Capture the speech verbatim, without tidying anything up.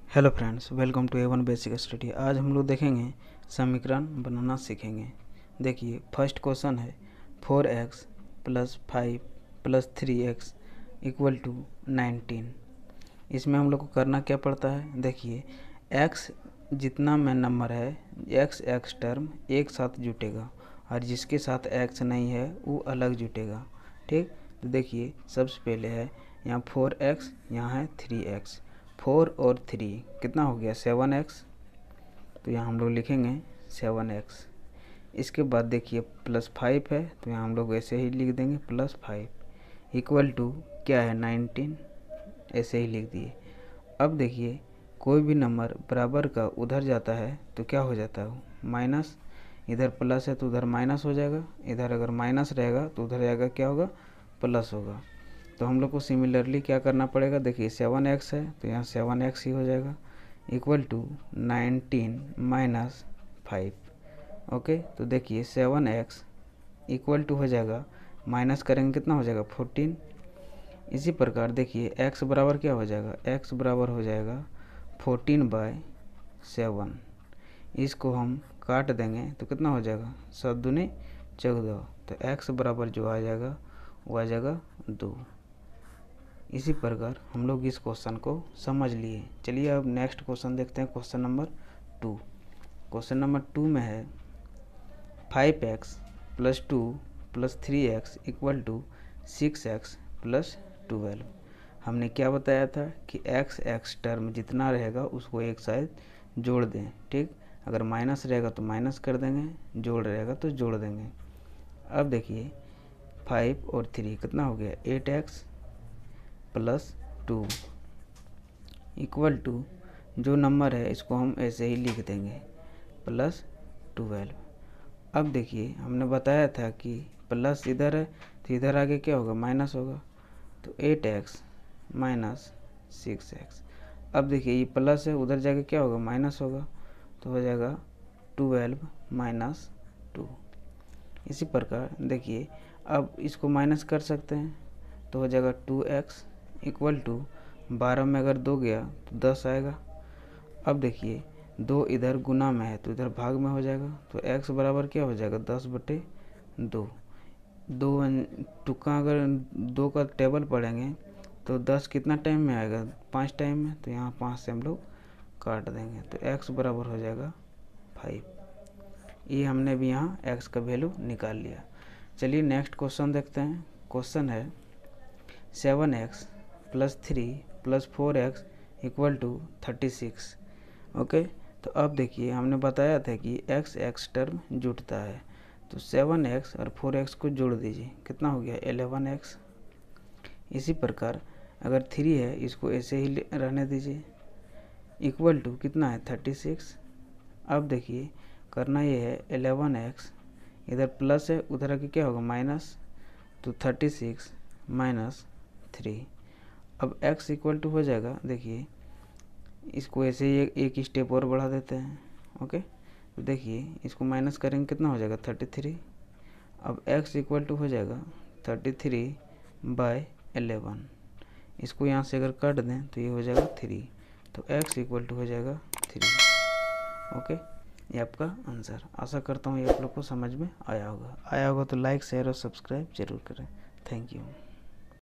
Hello friends, welcome to a one basic study. आज हम लोग देखेंगे समीकरण बनाना सीखेंगे। देखिए, फर्स्ट क्वेश्चन है four x plus five plus three x equal to nineteen. इसमें हम लोग को करना क्या पड़ता है, देखिए x जितना में नंबर है x x टर्म एक साथ जुटेगा और जिसके साथ x नहीं है वो अलग जुटेगा। ठीक, तो देखिए सबसे पहले है यहाँ फोर एक्स, यहाँ है थ्री एक्स। फोर और थ्री कितना हो गया, सेवन एक्स। तो यहाँ हम लोग लिखेंगे सेवन एक्स। इसके बाद देखिए प्लस फाइव है, तो यहाँ हम लोग ऐसे ही लिख देंगे प्लस फाइव इक्वल टू क्या है, नाइनटीन। ऐसे ही लिख दिए। अब देखिए कोई भी नंबर बराबर का उधर जाता है तो क्या हो जाता है, माइनस। इधर प्लस है तो उधर माइनस हो जाएगा, इधर अगर माइनस रहेगा तो उधर जाएगा क्या होगा, प्लस होगा। तो हम लोग को सिमिलरली क्या करना पड़ेगा, देखिए सेवन एक्स है तो यहाँ सेवन एक्स ही हो जाएगा equal to nineteen minus five. Okay, तो देखिए सेवन एक्स इक्वल टू हो जाएगा, माइनस करेंगे कितना हो जाएगा, फोर्टीन। इसी प्रकार देखिए x बराबर क्या हो जाएगा, x बराबर हो जाएगा फोर्टीन बाय सेवन। इसको हम काट देंगे तो कितना हो जाएगा, सात दूनी चौदह। तो x बराबर जो आ जाएगा वो आ जाएगा दो। इसी प्रकार हम लोग इस क्वेश्चन को समझ लिए। चलिए अब नेक्स्ट क्वेश्चन देखते हैं, question number two. Question number two में है five x plus two plus three x equal to six x plus twelve. हमने क्या बताया था कि x x टर्म जितना रहेगा उसको एक साथ जोड़ दें। ठीक, अगर माइनस रहेगा तो माइनस कर देंगे, जोड़ रहेगा तो जोड़ देंगे। अब देखिए फाइव और थ्री कितना हो गया, eight x plus two equal to जो नंबर है इसको हम ऐसे ही लिख देंगे प्लस ट्वेल्व। अब देखिए हमने बताया था कि प्लस इधर है तो इधर आगे क्या होगा, माइनस होगा। तो eight x minus six x. अब देखिए ये प्लस है, उधर जाके क्या होगा, माइनस होगा। तो हो जाएगा ट्वेल्व माइनस टू। इसी प्रकार देखिए अब इसको माइनस कर सकते हैं तो हो जाएगा टू एक्स इक्वल टू बारह में अगर दो गया तो दस आएगा। अब देखिए दो इधर गुना में है तो इधर भाग में हो जाएगा। तो x बराबर क्या हो जाएगा, दस बटे दो। दो टुक्का अगर दो का टेबल पढ़ेंगे तो दस कितना टाइम में आएगा, पाँच टाइम में। तो यहाँ पाँच से हम लोग काट देंगे तो x बराबर हो जाएगा फाइव। ये हमने भी यहाँ x का वैल्यू निकाल लिया। चलिए नेक्स्ट क्वेश्चन देखते हैं। क्वेश्चन है seven x plus three plus four x equal to thirty six. Okay, तो अब देखिए हमने बताया था कि x x टर्म जुटता है। तो सेवन एक्स और फोर एक्स को जोड़ दीजिए, कितना हो गया, इलेवन एक्स। इसी प्रकार अगर थ्री है इसको ऐसे ही रहने दीजिए इक्वल टू कितना है, थर्टी सिक्स। अब देखिए करना ये है इलेवन एक्स, इधर प्लस है उधर आके क्या होगा, माइनस। तो थर्टी सिक्स माइनस थ्री। अब x इक्वल टू हो जाएगा, देखिए इसको ऐसे ही एक, एक स्टेप और बढ़ा देते हैं। ओके, तो देखिए इसको माइनस करेंगे कितना हो जाएगा, थर्टी थ्री। अब x इक्वल टू हो जाएगा थर्टी थ्री बाय एलेवन। इसको यहाँ से अगर काट दें तो ये हो जाएगा थ्री। तो x इक्वल टू हो जाएगा थ्री। ओके, ये आपका आंसर। आशा करता हूँ ये आप लोग को समझ में आया होगा। आया होगा तो लाइक शेयर और सब्सक्राइब जरूर करें। Thank you.